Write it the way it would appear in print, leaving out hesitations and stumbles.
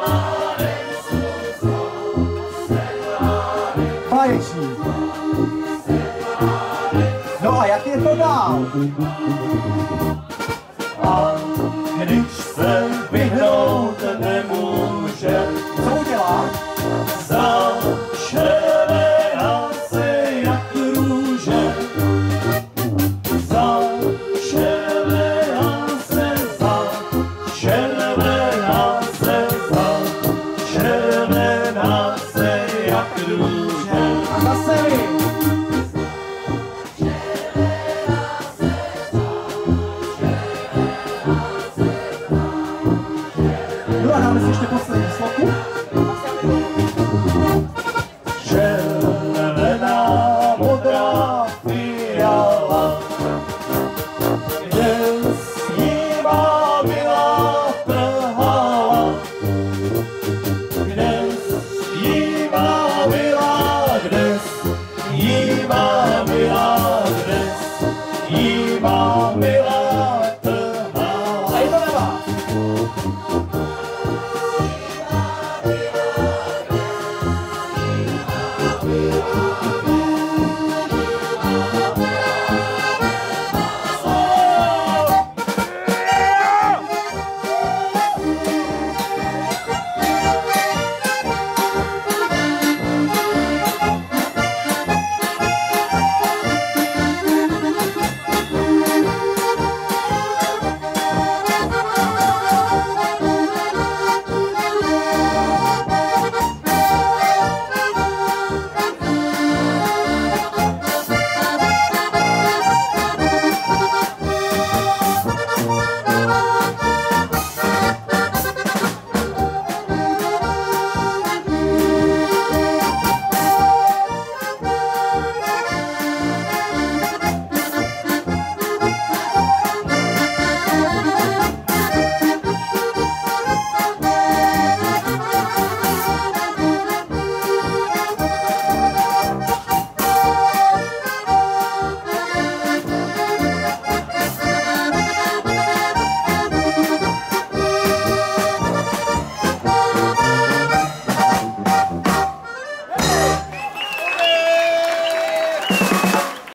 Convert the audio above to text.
Báječný. No a jak je to dál? A když se vyhnout nemůže, Co udělá? začervená se jak růže. Začervená se jak růže. A zase vy. No a dáme si ještě poslední sloku.